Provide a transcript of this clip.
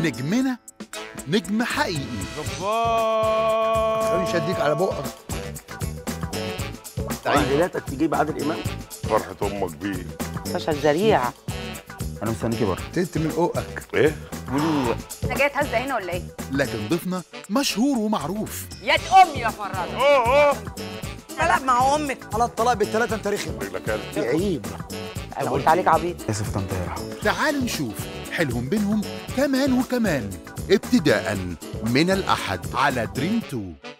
نجمنا نجم حقيقي. جبار. خليني اديك على بقك. عائلاتك تجيب عادل امام. فرحة امك بيه. فشل ذريع. انا مستنيكي بره. تلت من قوقك. ايه؟ قولي انت جاي تهزق هنا ولا ايه؟ لكن ضيفنا مشهور ومعروف. يا امي يا فراده. لا مع امك. على الطلاق بالثلاثه انت رخم. رجلك في عيب. انا قلت عليك عبيط. اسف طنطا. تعالوا نشوف حلهم بينهم كمان وكمان ابتداء من الأحد على دريم 2.